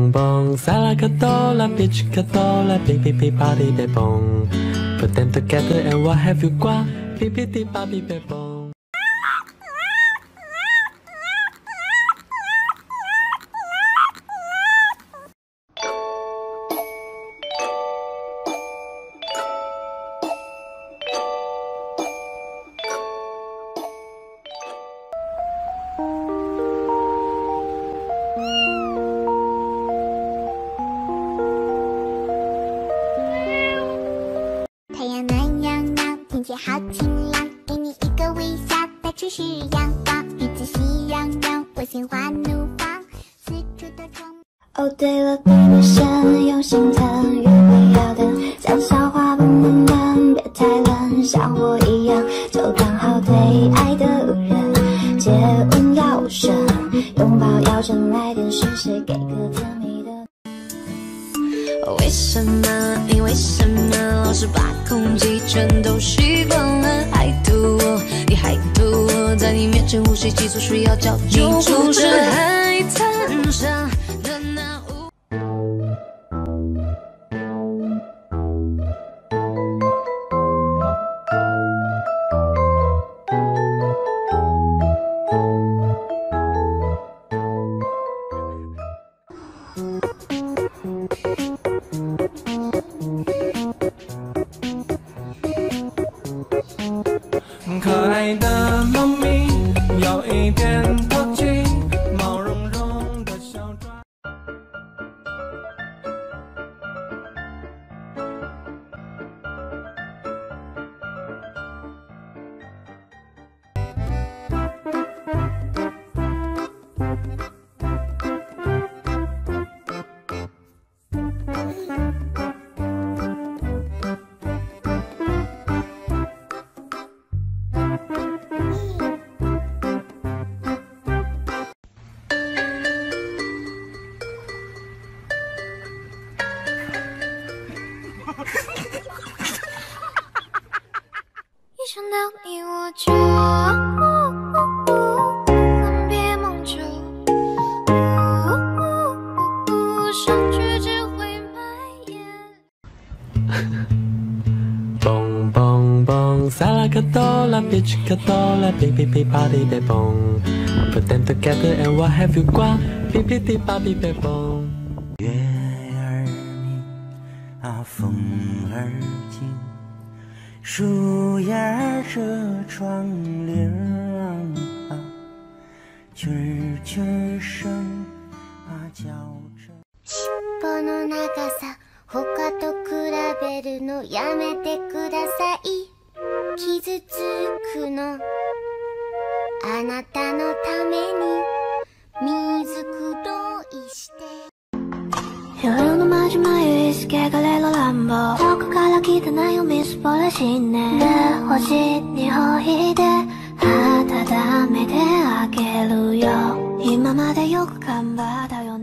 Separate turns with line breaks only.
蹦蹦，萨拉卡多拉，别去卡多拉，哔哔哔吧哩呗蹦。Put them together and what have you got？ 哔哔哔吧哔呗蹦。
太阳暖洋洋，天气好晴朗，给你一个微笑，到处是阳光，日子喜洋洋，我心花怒放，四处的窗。
哦对了，别别先用心疼，约会要等，讲笑话不能等，别太冷，像我一样，就当好对爱的人。接吻要深，拥抱要真，来电时谁给个甜蜜的？为什么？你为什么老是把空气全都吸光了？还图我，你还图我，在你面前呼吸急促，需要叫救护车。海滩上的那雾。
可爱的猫咪有一点淘气，毛茸茸的小爪。
一想到你我就恨别梦久，上去只会蔓延。
蹦蹦蹦，萨拉卡多拉，别去卡多拉，哔哔哔吧哩呗蹦。Put them together and what have you got？ 哔哔哔吧哔呗蹦。
月儿明啊，风儿静。 树叶儿遮窗棂啊，蛐儿蛐儿声啊叫着。
尻尾の長さ他と比べるのやめてください。傷つくのあなたのために水黒いして。
夜のまじまゆいすけがれの乱暴遠くから来たなよみすぼらしいねで星にほいで温めてあげるよ今までよく頑張ったよ